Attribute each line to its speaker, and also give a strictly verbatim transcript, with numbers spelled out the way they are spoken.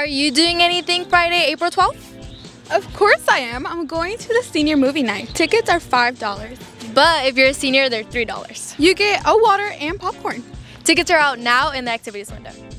Speaker 1: you doing anything Friday, April twelfth?
Speaker 2: Of course I am. I'm going to the senior movie night. Tickets are five dollars.
Speaker 1: But if you're a senior, they're three dollars.
Speaker 2: You get a water and popcorn.
Speaker 1: Tickets are out now in the activities window.